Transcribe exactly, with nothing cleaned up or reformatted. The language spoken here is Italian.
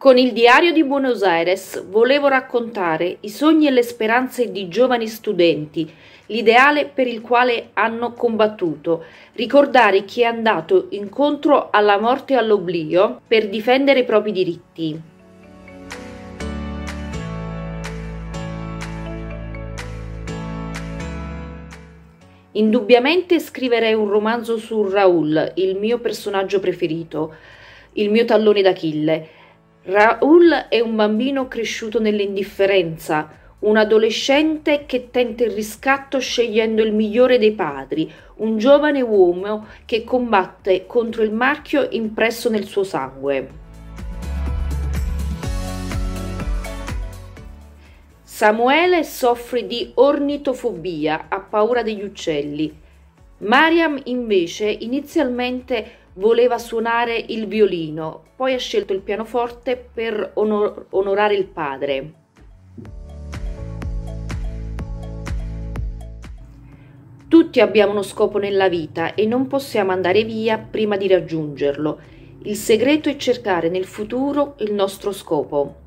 Con il Diario di Buenos Aires volevo raccontare i sogni e le speranze di giovani studenti, l'ideale per il quale hanno combattuto, ricordare chi è andato incontro alla morte e all'oblio per difendere i propri diritti. Indubbiamente scriverei un romanzo su Raúl, il mio personaggio preferito, il mio tallone d'Achille. Raúl è un bambino cresciuto nell'indifferenza, un adolescente che tenta il riscatto scegliendo il migliore dei padri, un giovane uomo che combatte contro il marchio impresso nel suo sangue. Samuele soffre di ornitofobia, ha paura degli uccelli. Mariam invece inizialmente voleva suonare il violino, poi ha scelto il pianoforte per onor- onorare il padre. Tutti abbiamo uno scopo nella vita e non possiamo andare via prima di raggiungerlo. Il segreto è cercare nel futuro il nostro scopo.